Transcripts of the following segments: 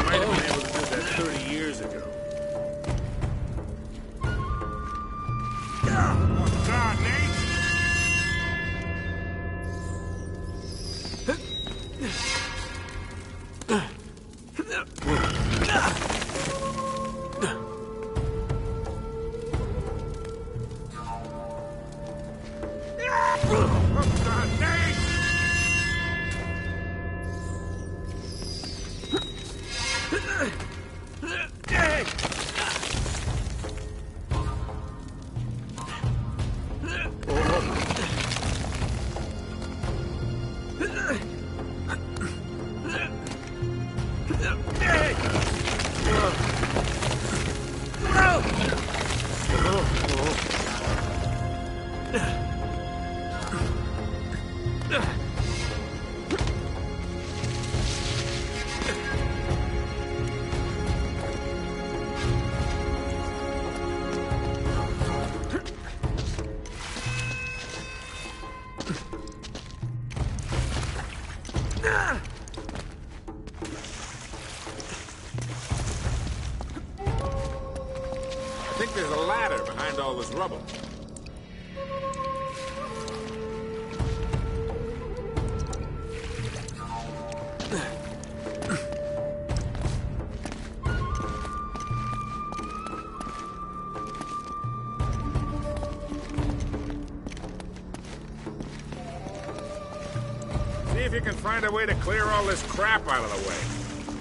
Might have been able to do that 30 years ago. Oh, God, Nate! I think there's a ladder behind all this rubble. See if you can find a way to clear all this crap out of the way.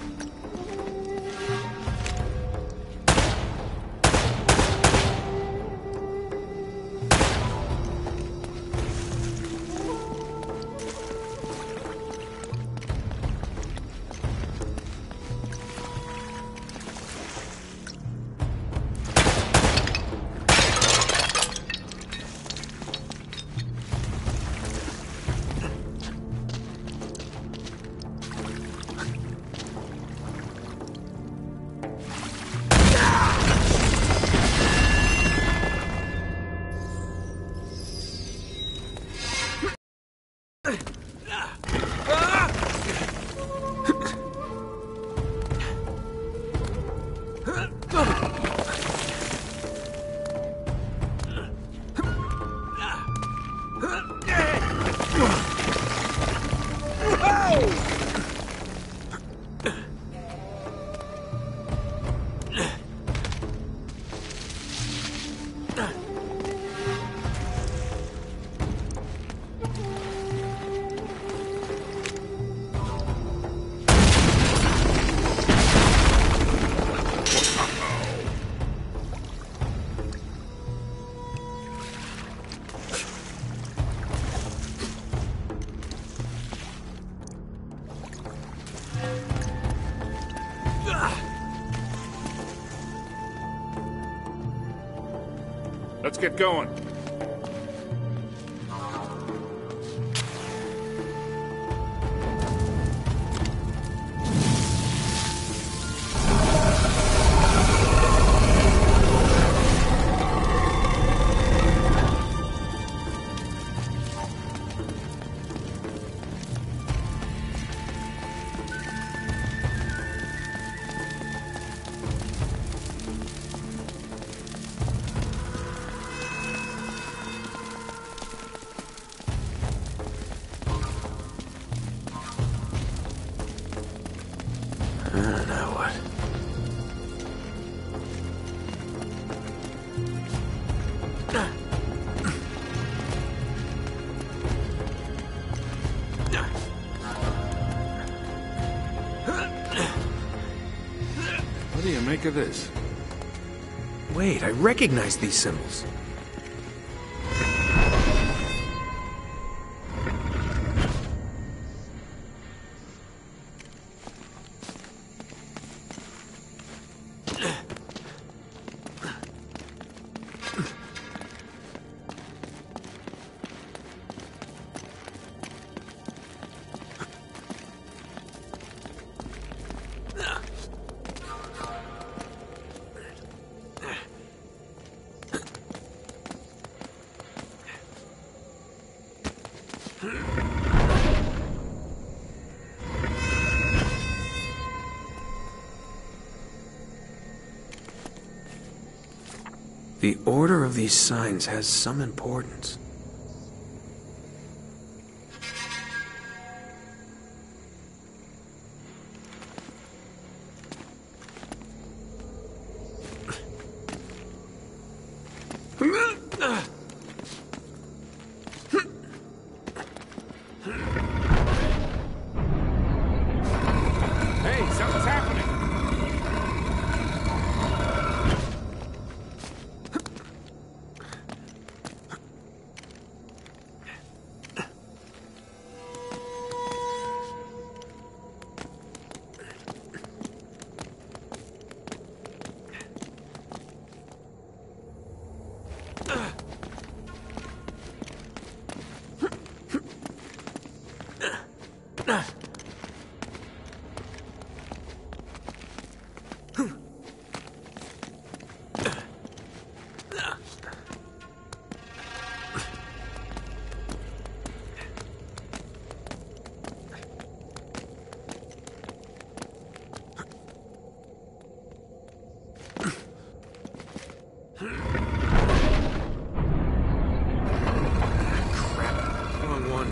Let's get going. Now what? What do you make of this? Wait, I recognize these symbols. The order of these signs has some importance. Hey, something's happening. Crap, wrong one.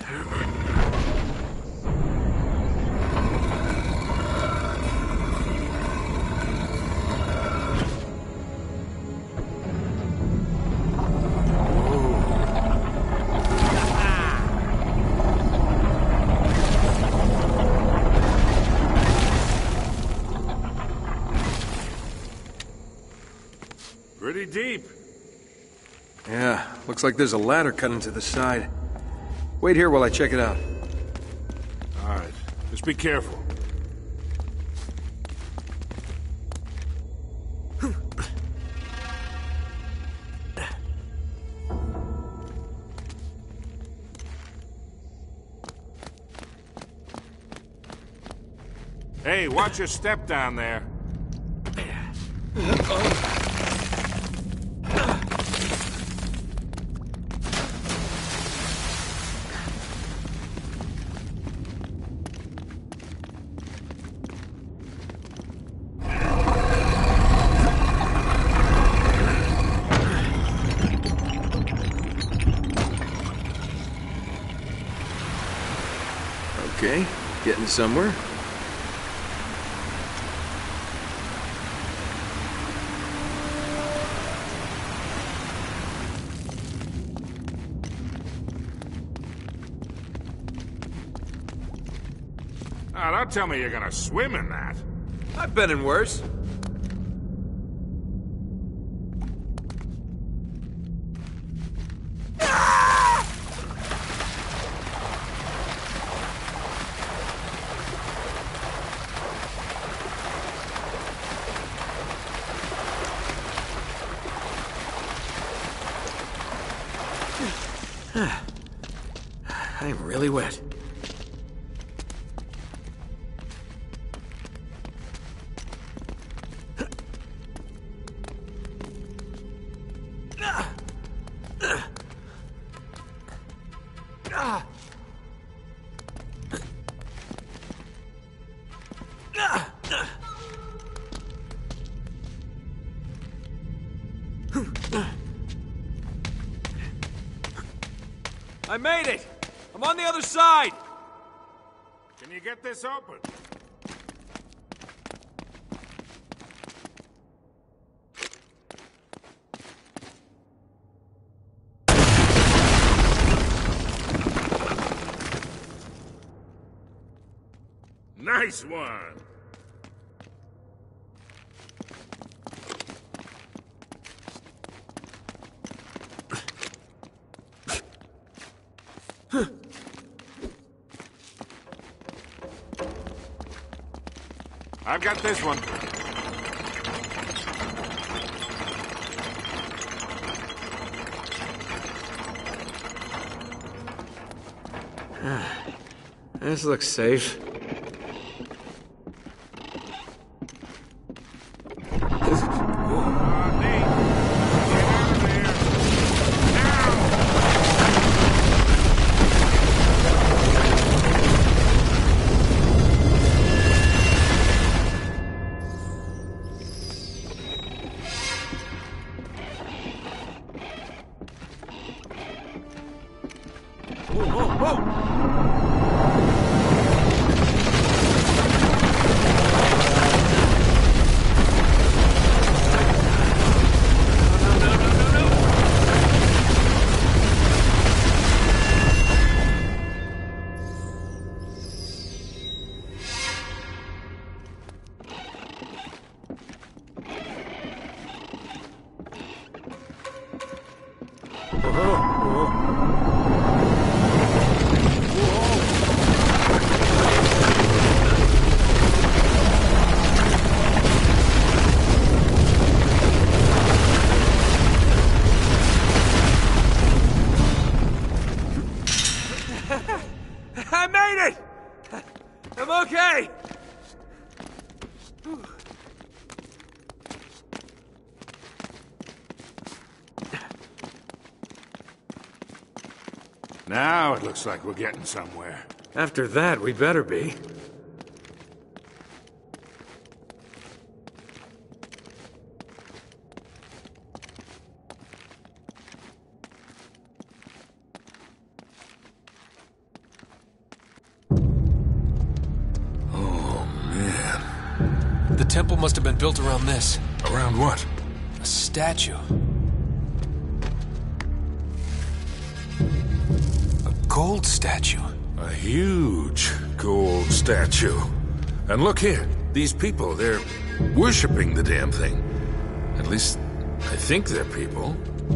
Pretty deep. Yeah, looks like there's a ladder cut into the side. Wait here while I check it out. All right, just be careful. Hey, watch your step down there. Okay, getting somewhere. Ah, don't tell me you're gonna swim in that. I've been in worse. I'm really wet. I made it! I'm on the other side! Can you get this open? Nice one! I've got this one. This looks safe. I made it! I'm okay! Now it looks like we're getting somewhere. After that, we better be. temple must have been built around this. Around what? A statue. A gold statue. A huge gold statue. And look here, these people, they're worshipping the damn thing. At least, I think they're people.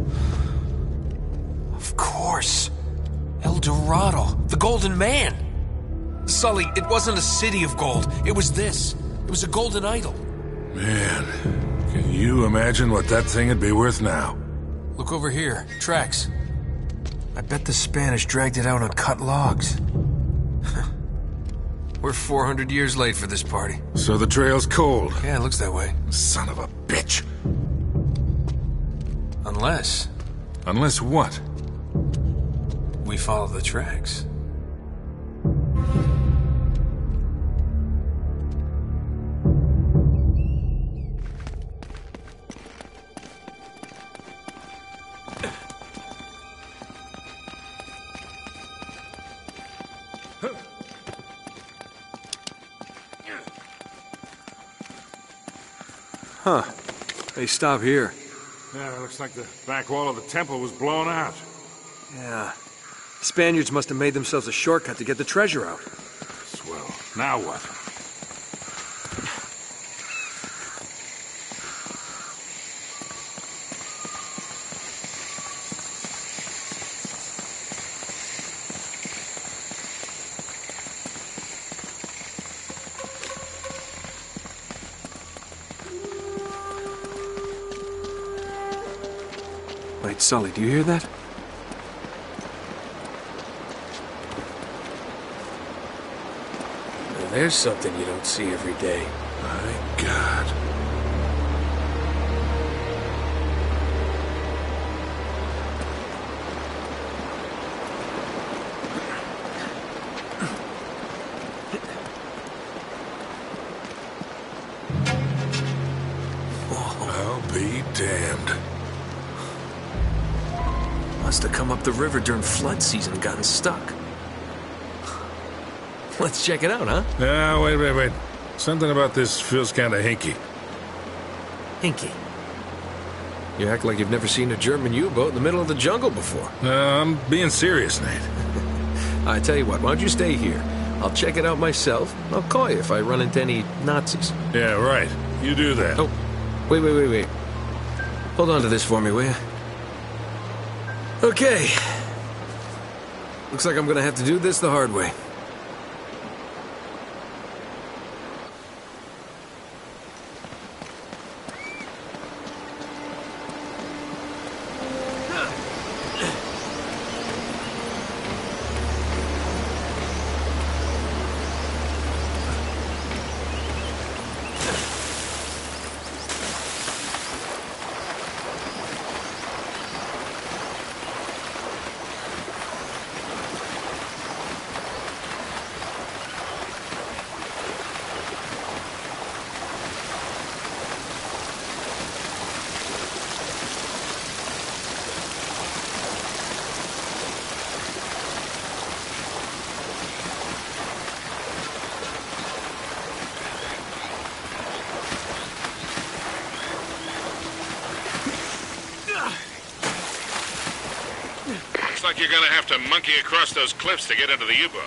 Of course. El Dorado, the Golden Man. Sully, it wasn't a city of gold. It was this. It was a golden idol. Man, can you imagine what that thing would be worth now? Look over here. Tracks. I bet the Spanish dragged it out on cut logs. We're 400 years late for this party. So the trail's cold. Yeah, it looks that way. Son of a bitch. Unless Unless what? we follow the tracks. Huh. They stop here. Yeah, it looks like the back wall of the temple was blown out. Yeah. Spaniards must have made themselves a shortcut to get the treasure out. Swell. Now what? Wait, Sully, do you hear that? Now, there's something you don't see every day. My God. I'll be damned. Must have come up the river during flood season and gotten stuck. Let's check it out, huh? Now, wait. Something about this feels kind of hinky. Hinky. You act like you've never seen a German U-boat in the middle of the jungle before. No, I'm being serious, Nate. I tell you what, why don't you stay here? I'll check it out myself. I'll call you if I run into any Nazis. Yeah, right. You do that. Oh, wait. Hold on to this for me, will you? Okay. Looks like I'm gonna have to do this the hard way. Looks like you're gonna have to monkey across those cliffs to get into the U-boat.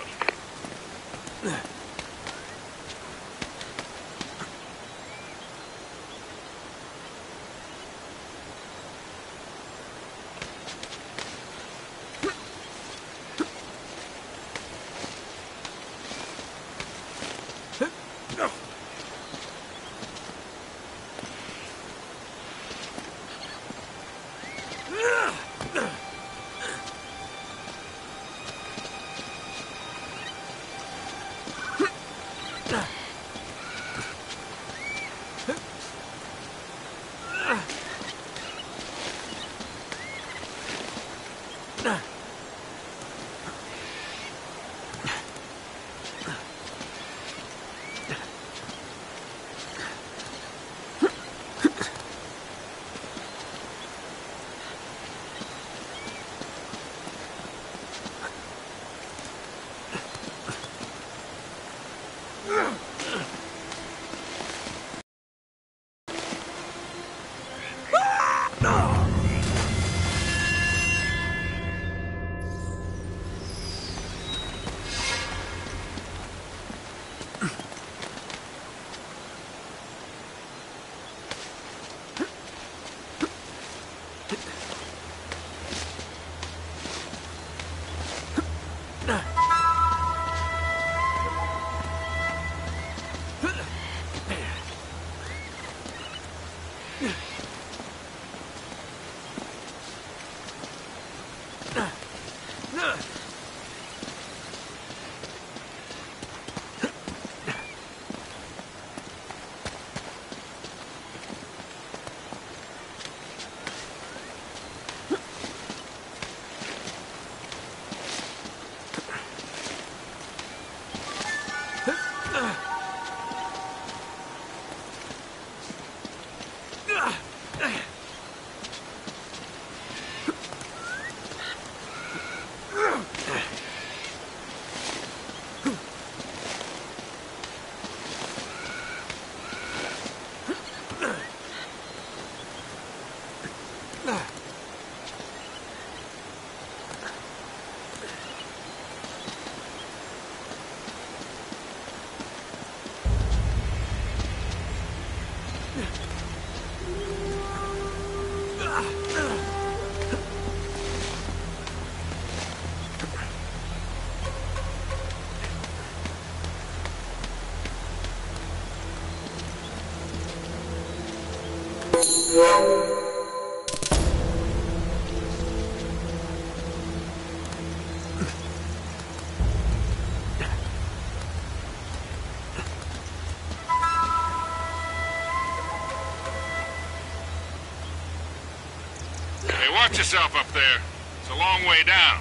Hey, watch yourself up there. It's a long way down.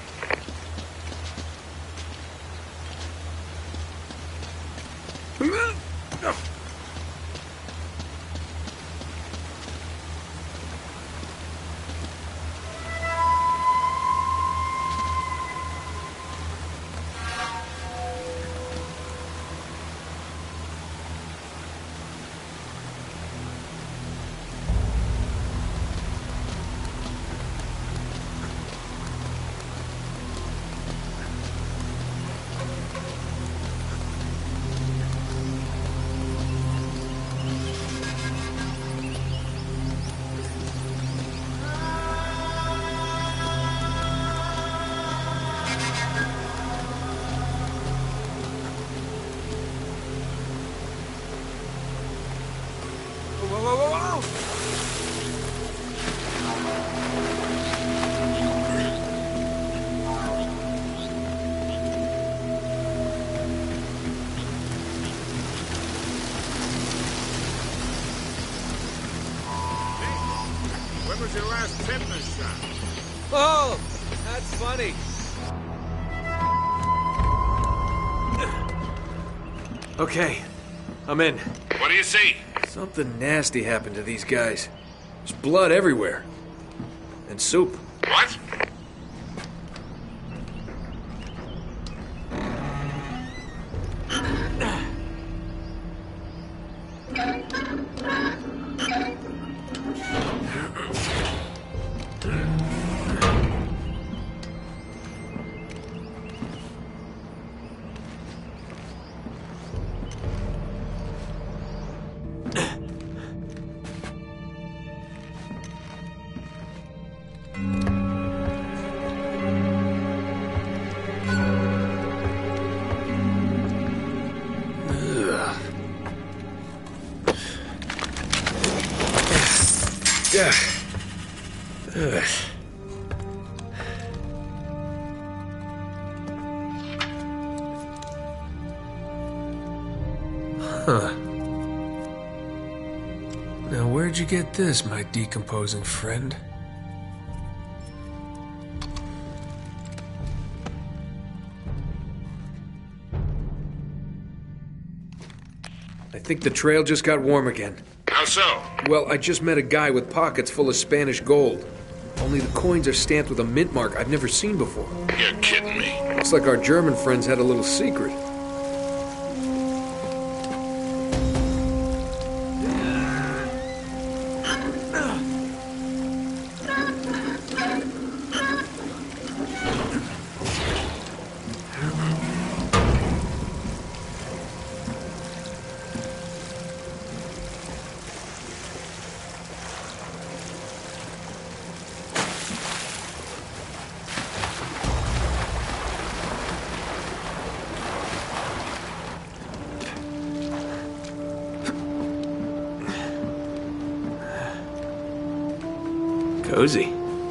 When was your last tetanus shot? Oh, that's funny. Okay, I'm in. What do you see? Something nasty happened to these guys. There's blood everywhere. And soup. What? Yeah. Ugh. Huh. Now, where'd you get this, my decomposing friend? I think the trail just got warm again. How so? Well, I just met a guy with pockets full of Spanish gold. Only the coins are stamped with a mint mark I've never seen before. You're kidding me. Looks like our German friends had a little secret. Cozy.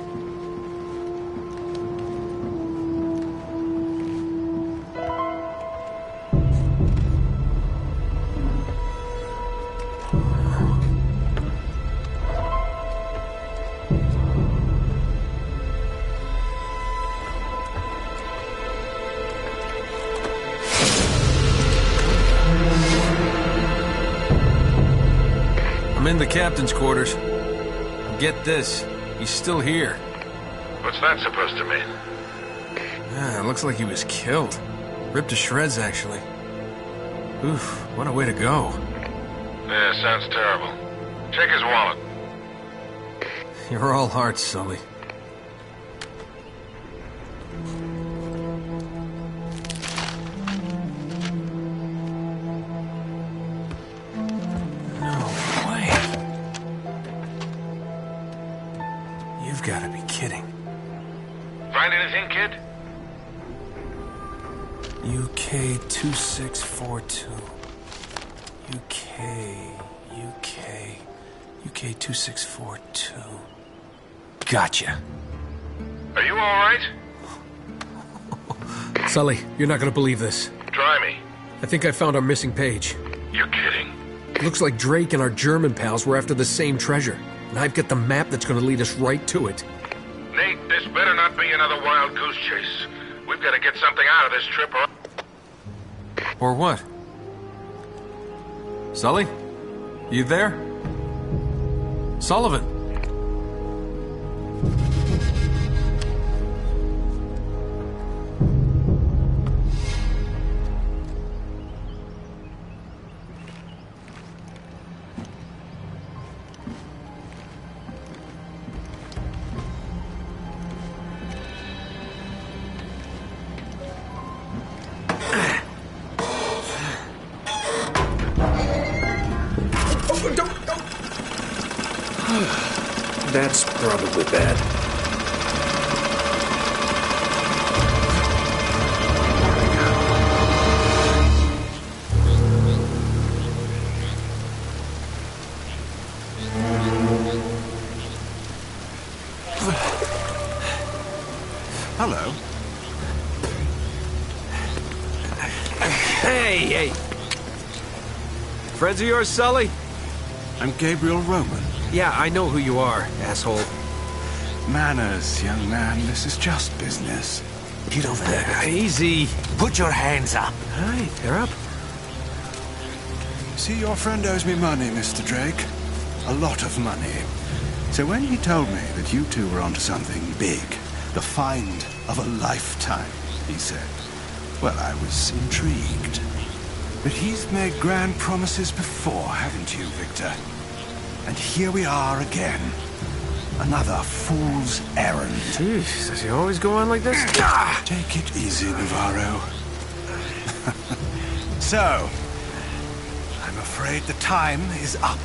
I'm in the captain's quarters. Get this. He's still here. What's that supposed to mean? Yeah, it looks like he was killed. Ripped to shreds, actually. Oof, what a way to go. Yeah, sounds terrible. Check his wallet. You're all hearts, Sully. No way. You've got to be kidding. Find anything, kid? UK 2642. UK. UK 2642. Gotcha. Are you alright? Sully, you're not gonna believe this. Try me. I think I found our missing page. You're kidding. Looks like Drake and our German pals were after the same treasure. And I've got the map that's gonna lead us right to it. Nate, this better not be another wild goose chase. We've got to get something out of this trip or... Or what? Sully? You there? Sullivan! That's probably bad. Hello. Hey! Friends of yours, Sully? I'm Gabriel Roman. Yeah, I know who you are, asshole. Manners, young man. This is just business. Get over there. Easy. Put your hands up. Hi, they're up. See, your friend owes me money, Mr. Drake. A lot of money. So when he told me that you two were onto something big, the find of a lifetime, he said, well, I was intrigued. But he's made grand promises before, haven't you, Victor? And here we are again. Another fool's errand. Jeez, does he always go on like this? Take it easy, Navarro. So, I'm afraid the time is up.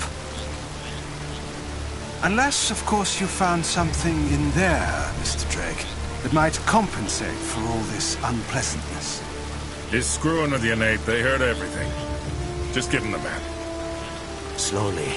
Unless, of course, you found something in there, Mr. Drake, that might compensate for all this unpleasantness. He's screwing with you, Nate. They heard everything. Just give him the map. Slowly.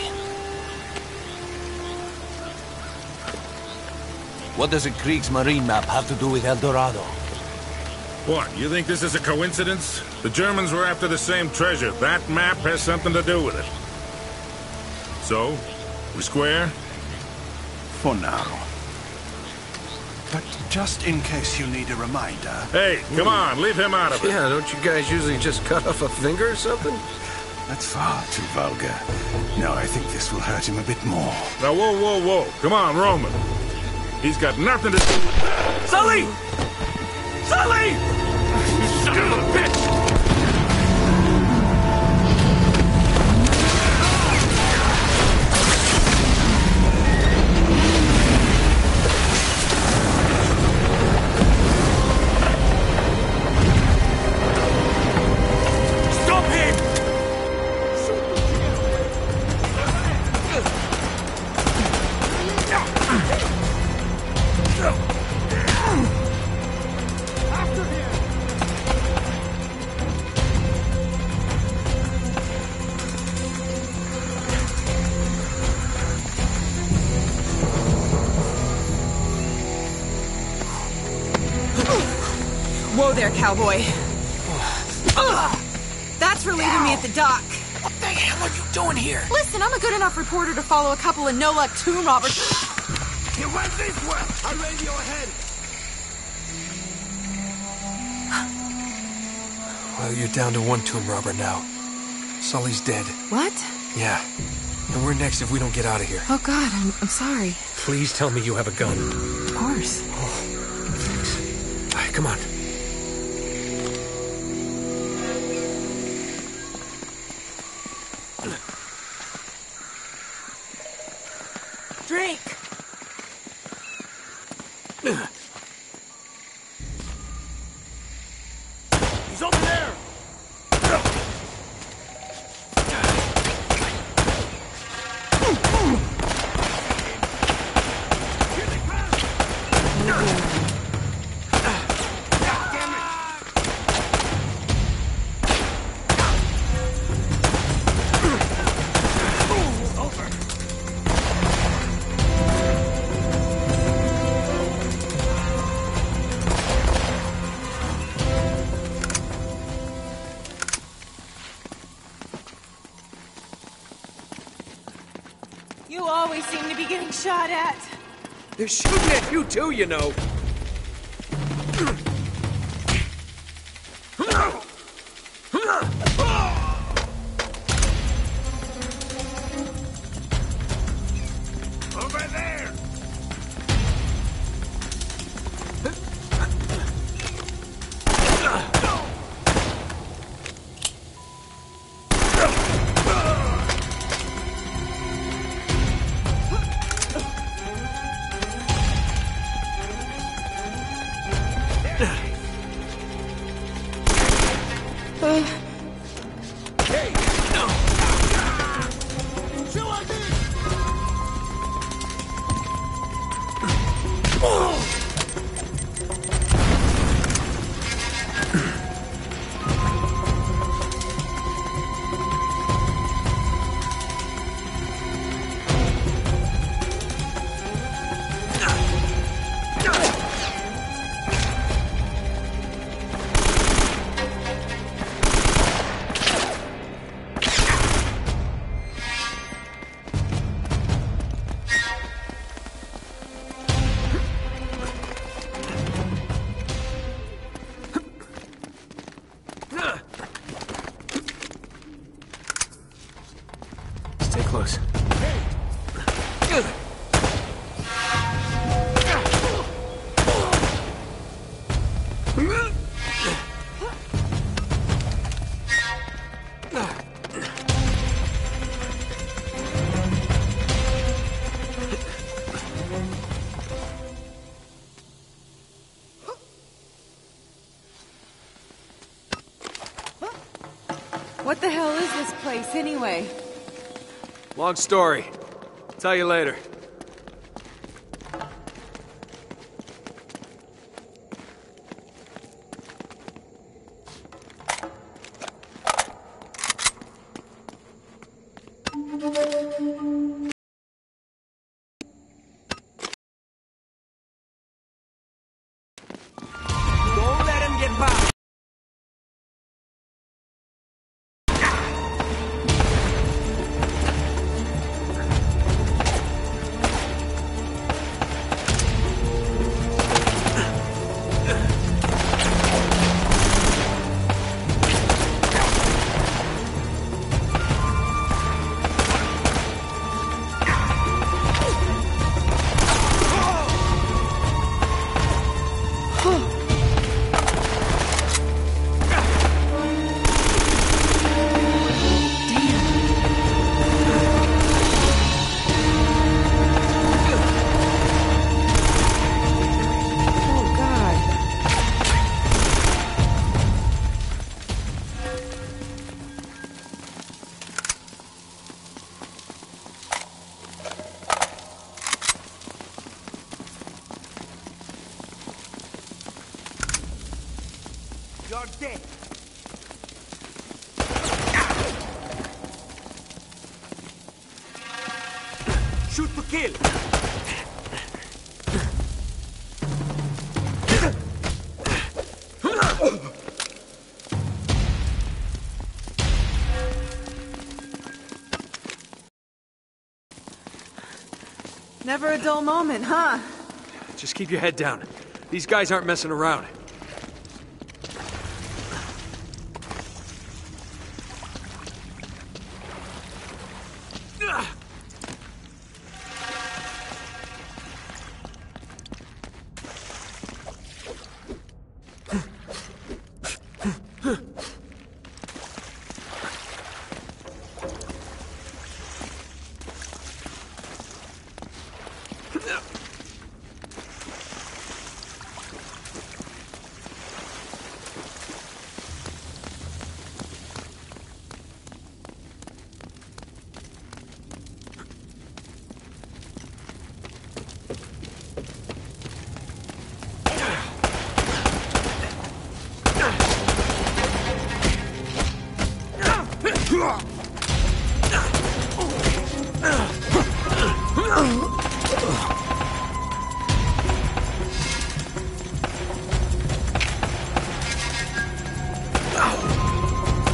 What does a Kriegsmarine map have to do with El Dorado? What, you think this is a coincidence? The Germans were after the same treasure. That map has something to do with it. So, we square? For now. But just in case you need a reminder... Hey, come on, leave him out of it. Yeah, don't you guys usually just cut off a finger or something? That's far too vulgar. No, I think this will hurt him a bit more. Now, whoa. Come on, Roman. He's got nothing to do with... Sully! Sully! You son of a bitch! Whoa there, cowboy. That's for leaving me at the dock. What the hell are you doing here? Listen, I'm a good enough reporter to follow a couple of no-luck tomb robbers. He went this way! I'll radio ahead! Well, you're down to one tomb robber now. Sully's dead. What? Yeah. And we're next if we don't get out of here. Oh, God, I'm sorry. Please tell me you have a gun. Of course. Thanks. All right, come on. Drake! He's over there! always seem to be getting shot at. They're shooting at you too, you know. Over there! Stay close. What the hell is this place, anyway? Long story. Tell you later. Don't let him get by. Oh, God. You're dead. Shoot to kill. Never a dull moment, huh? Just keep your head down. These guys aren't messing around.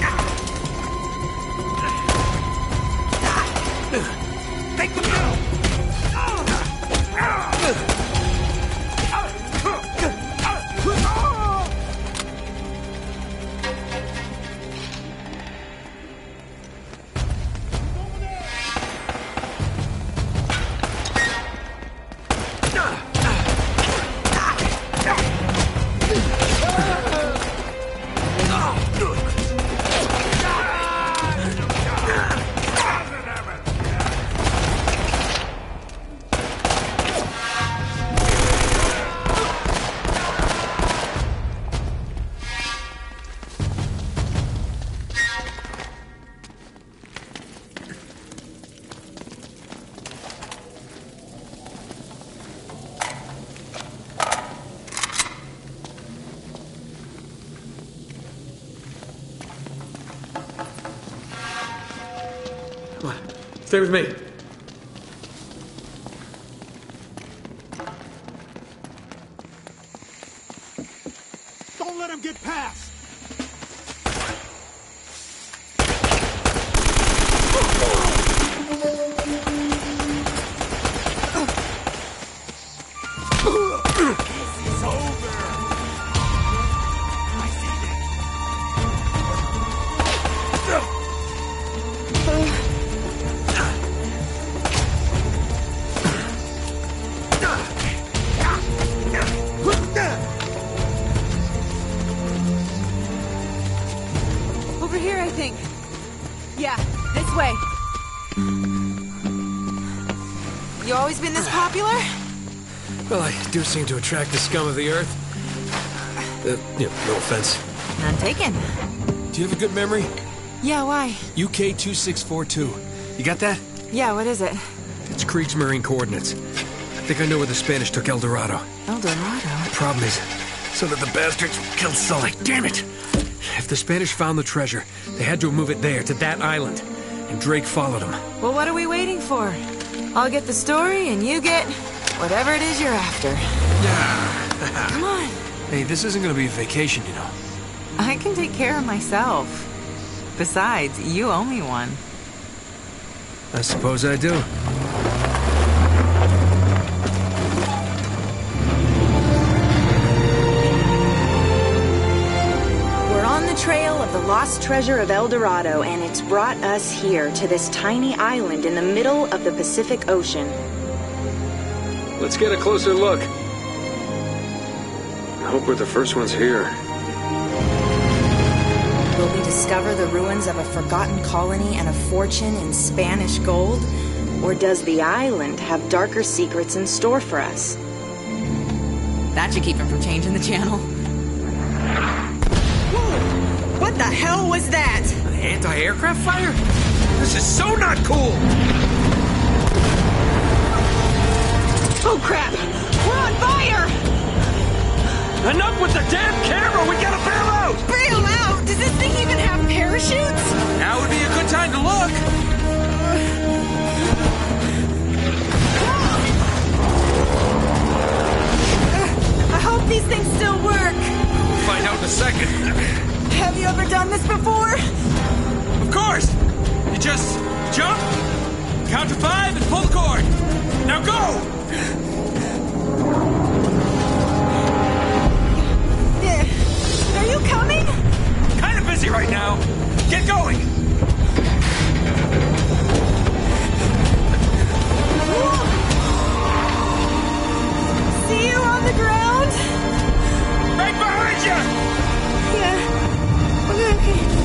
Take them out! Come on. Stay with me. Don't let him get past! Over here, I think. Yeah, this way. You always been this popular? Well, I do seem to attract the scum of the earth. No offense. None taken. Do you have a good memory? Yeah, why? UK 2642. You got that? Yeah, what is it? It's Kriegsmarine coordinates. I think I know where the Spanish took El Dorado. El Dorado? The problem is, some of the bastards killed Sully. Damn it! If the Spanish found the treasure, they had to move it there, to that island. And Drake followed them. Well, what are we waiting for? I'll get the story, and you get whatever it is you're after. Come on. Hey, this isn't gonna be a vacation, you know. I can take care of myself. Besides, you owe me one. I suppose I do. We're on the trail of the lost treasure of El Dorado, and it's brought us here to this tiny island in the middle of the Pacific Ocean. Let's get a closer look. I hope we're the first ones here. Will we discover the ruins of a forgotten colony and a fortune in Spanish gold? Or does the island have darker secrets in store for us? That should keep him from changing the channel. Whoa! What the hell was that? Anti-aircraft fire? This is so not cool! Oh crap! We're on fire! Enough with the damn camera! We gotta bail out! Bail out? Does this thing even have parachutes? Now would be a good time to look! I hope these things still work. We'll find out in a second. Have you ever done this before? Of course! You just jump, count to 5, and pull the cord. Now go! Are you coming? Kind of busy right now. Get going! See you on the ground? Right behind you! Yeah. Okay.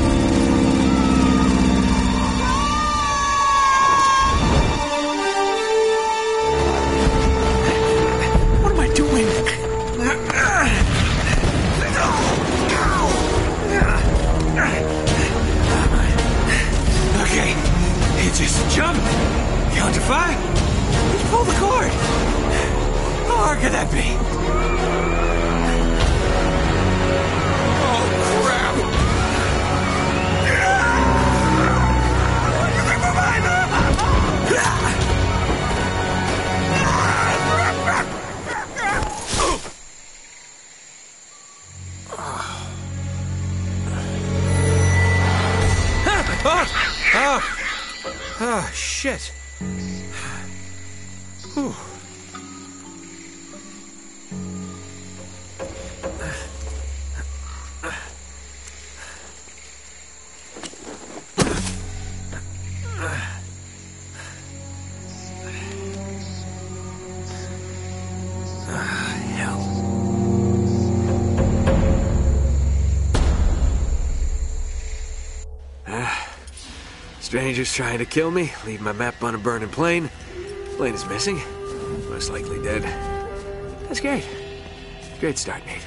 What am I doing? Okay, you just jump, count to 5, and pull the cord. How hard could that be? Oh, crap! Ah, shit. Whew. Strangers trying to kill me, leave my map on a burning plane. Plane is missing. Most likely dead. That's great. Great start, Nate.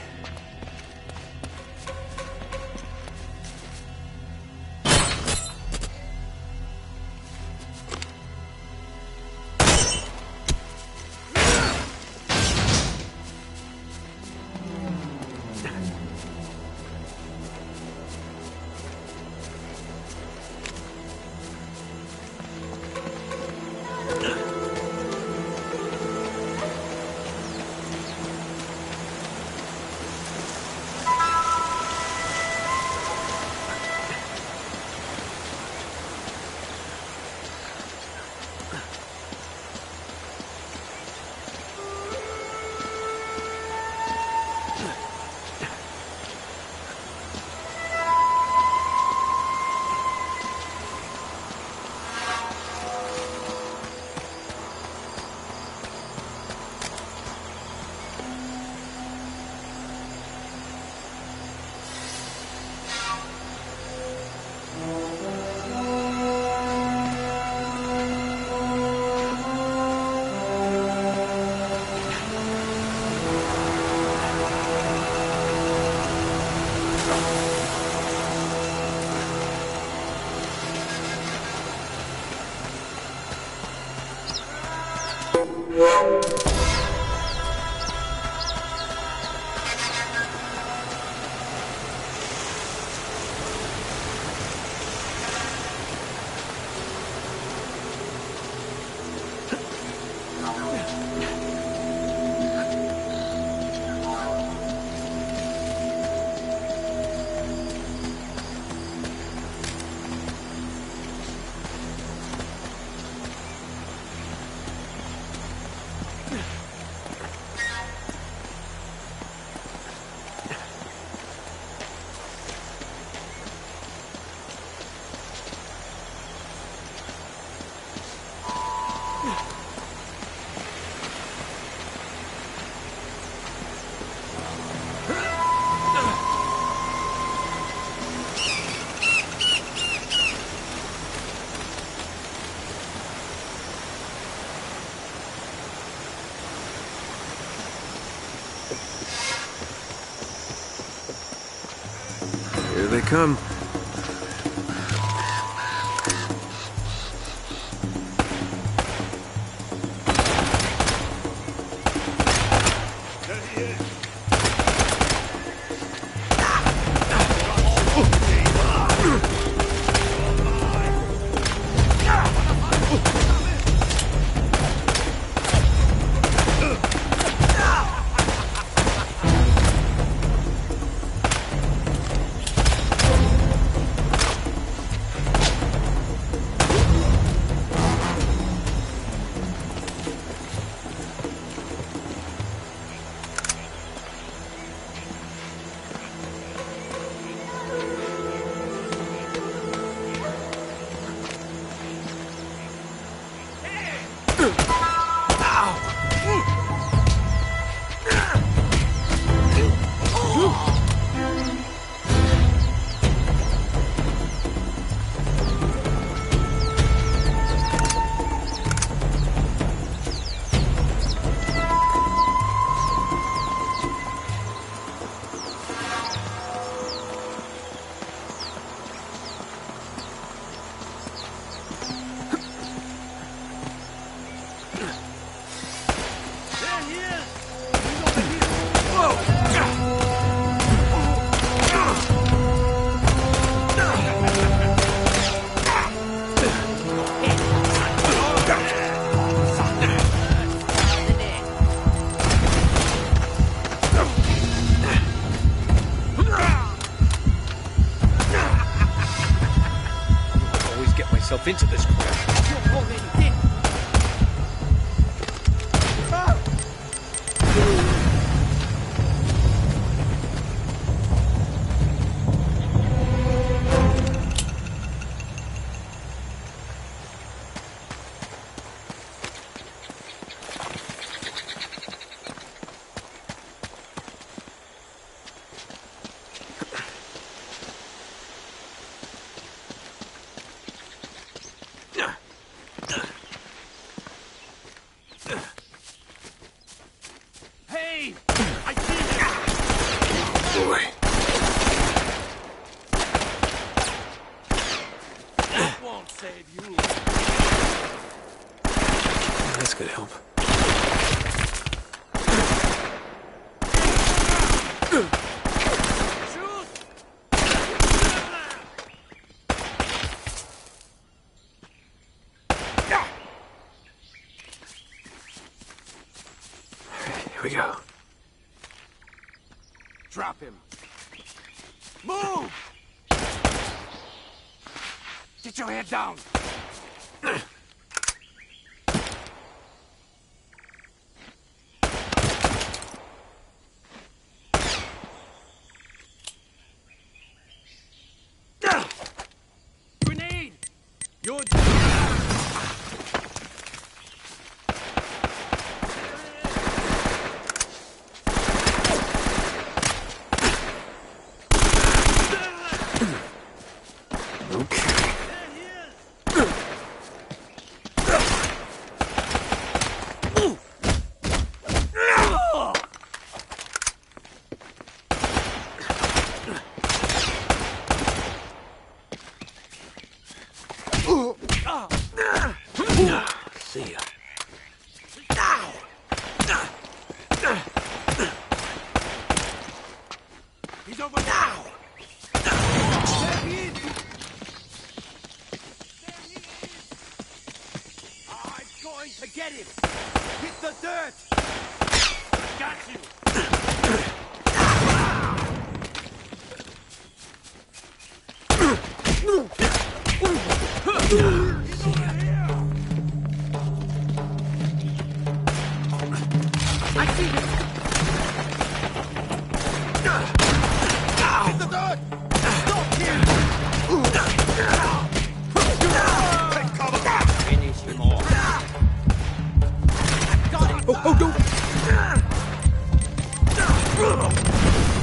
Here they come. Into this crap. This could help. Here we go. Drop him. Move! Get your head down. Grenade! You're... Get him! Hit the dirt! Got you! I see you! Hit the dirt! Stop here! Take cover! Finish him off. Got it! Oh, don't!